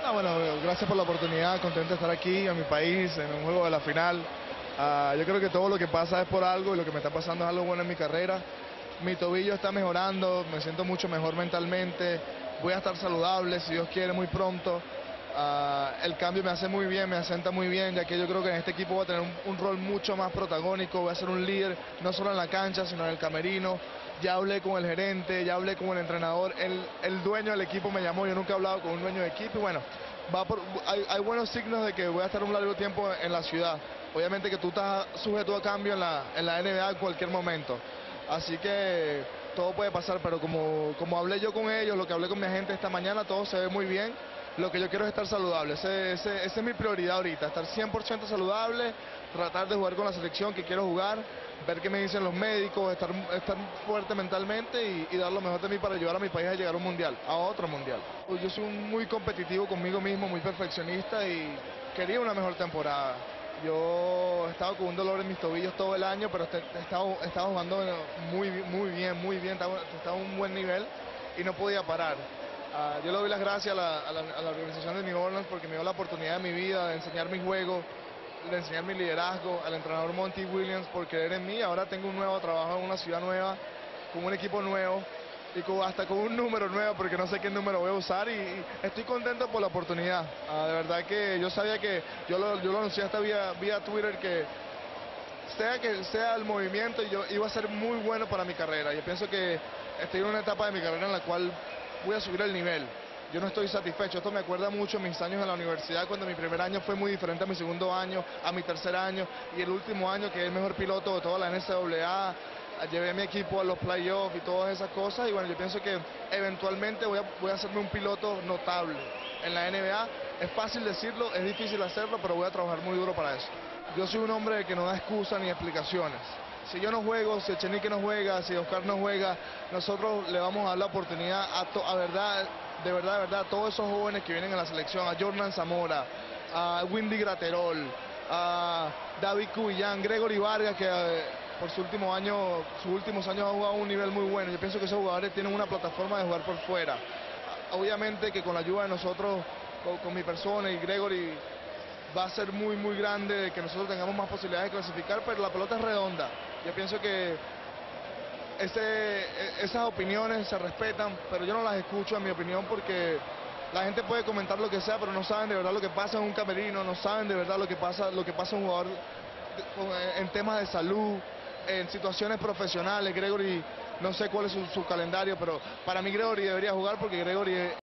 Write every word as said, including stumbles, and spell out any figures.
Ah, bueno, gracias por la oportunidad, contento de estar aquí en mi país, en un juego de la final. Ah, yo creo que todo lo que pasa es por algo y lo que me está pasando es algo bueno en mi carrera. Mi tobillo está mejorando, me siento mucho mejor mentalmente, voy a estar saludable, si Dios quiere, muy pronto. Ah, el cambio me hace muy bien, me asenta muy bien, ya que yo creo que en este equipo voy a tener un, un rol mucho más protagónico, voy a ser un líder, no solo en la cancha, sino en el camerino. Ya hablé con el gerente, ya hablé con el entrenador, el, el dueño del equipo me llamó, yo nunca he hablado con un dueño de equipo y bueno, va por, hay, hay buenos signos de que voy a estar un largo tiempo en la ciudad. Obviamente que tú estás sujeto a cambio en la, en la N B A en cualquier momento. Así que todo puede pasar, pero como, como hablé yo con ellos, lo que hablé con mi agente esta mañana, todo se ve muy bien. Lo que yo quiero es estar saludable, ese, ese, esa es mi prioridad ahorita, estar cien por ciento saludable, tratar de jugar con la selección que quiero jugar, ver qué me dicen los médicos, estar, estar fuerte mentalmente y, y dar lo mejor de mí para ayudar a mi país a llegar a un mundial, a otro mundial. Yo soy muy competitivo conmigo mismo, muy perfeccionista y quería una mejor temporada. Yo he estado con un dolor en mis tobillos todo el año, pero he estado, he estado jugando muy, muy bien, muy bien, estaba, estaba a un buen nivel y no podía parar. Uh, yo le doy las gracias a la, a, la, a la organización de New Orleans porque me dio la oportunidad de mi vida de enseñar mi juego, de enseñar mi liderazgo, al entrenador Monty Williams por creer en mí. Ahora tengo un nuevo trabajo en una ciudad nueva, con un equipo nuevo y con, hasta con un número nuevo porque no sé qué número voy a usar y, y estoy contento por la oportunidad. Uh, de verdad que yo sabía que, yo lo, yo lo anuncié hasta vía, vía Twitter que sea que sea el movimiento, yo iba a ser muy bueno para mi carrera. Yo pienso que estoy en una etapa de mi carrera en la cual voy a subir el nivel. Yo no estoy satisfecho. Esto me acuerda mucho a mis años en la universidad, cuando mi primer año fue muy diferente a mi segundo año, a mi tercer año y el último año, que es el mejor piloto de toda la N C A A. Llevé a mi equipo a los playoffs y todas esas cosas y bueno, yo pienso que eventualmente voy a, voy a hacerme un piloto notable en la N B A. Es fácil decirlo, es difícil hacerlo, pero voy a trabajar muy duro para eso. Yo soy un hombre que no da excusas ni explicaciones. Si yo no juego, si Echenique no juega, si Oscar no juega, nosotros le vamos a dar la oportunidad a, to, a verdad, de verdad, de verdad, a todos esos jóvenes que vienen a la selección, a Jordan Zamora, a Windy Graterol, a David Cubillán, Gregory Vargas, que eh, por su último año, sus últimos años ha jugado a un nivel muy bueno. Yo pienso que esos jugadores tienen una plataforma de jugar por fuera. Obviamente que con la ayuda de nosotros, con, con mi persona y Gregory, va a ser muy muy grande que nosotros tengamos más posibilidades de clasificar, pero la pelota es redonda. Yo pienso que ese, esas opiniones se respetan, pero yo no las escucho en mi opinión porque la gente puede comentar lo que sea, pero no saben de verdad lo que pasa en un camerino, no saben de verdad lo que pasa, lo que pasa en un jugador en temas de salud, en situaciones profesionales. Gregory, no sé cuál es su, su calendario, pero para mí Gregory debería jugar porque Gregory